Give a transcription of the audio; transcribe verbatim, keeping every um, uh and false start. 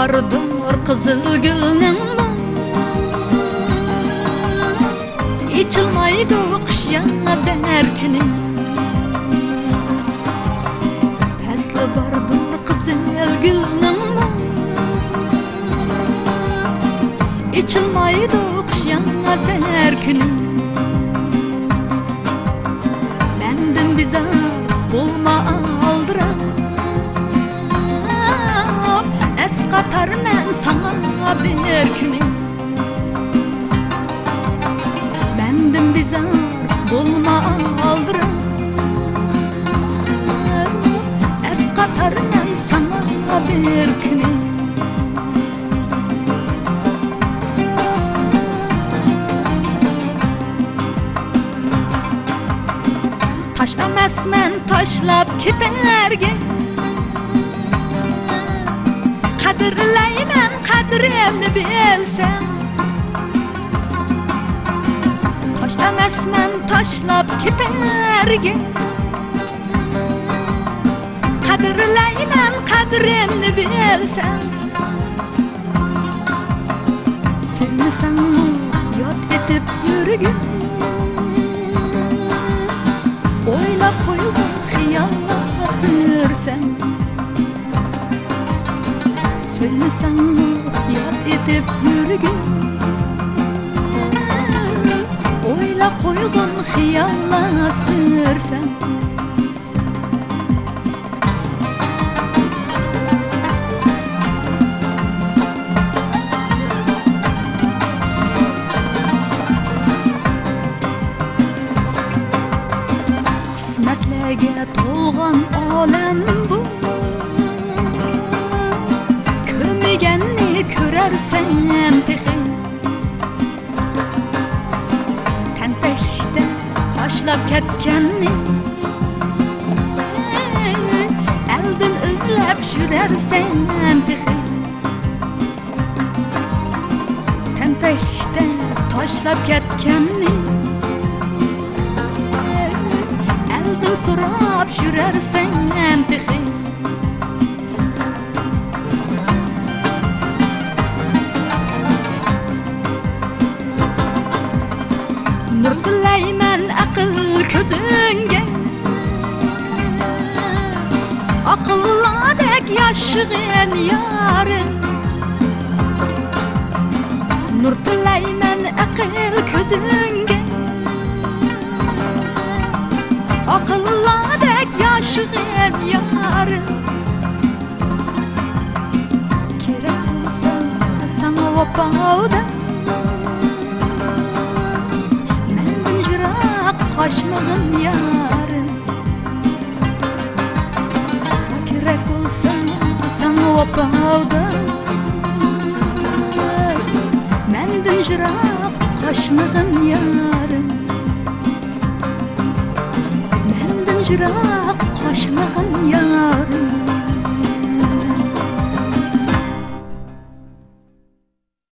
bardır kızıl gülning içilmaydi kışyan derkini Pasli bardır kızıl gülning içilmaydi kışyan derkini Mendim bizar bulma aldıram Es qatar men sana bir kuni Mendim bizar bulma aldıram Es qatar men sana bir kuni Taşlamasman taşlap keterge Qadrlayman qadrimni bilsam Taşlamasman taşlap keterge Qadrlayman qadrimni bilsam Sevmasam yod etib yurgin Oylab qo'ygan xiyollar sürsem Söylesem yad etib yurgin Oylab qo'ygan xiyollar sürsem Qismatlarga to'lgan olam bu Ko'miganni ko'rarsan tehi Tanpashda tashlab ketganni Eldin izlab yurarsan tehi Tanpashda tashlab ketganni Surab yurarsan tehi Nur tilayman aql ko'zingga Aqlladek yashg'in yarim Nur tilayman aql ko'zingga Aqlladek yashg'in yarim Kerak bo'lsa sana vafodam Mendan yiroq qochmag'in yarim Kerak bo'lsa sana vafodam Mendan yiroq qochmag'in yarim Jiroq qochmag'in yarim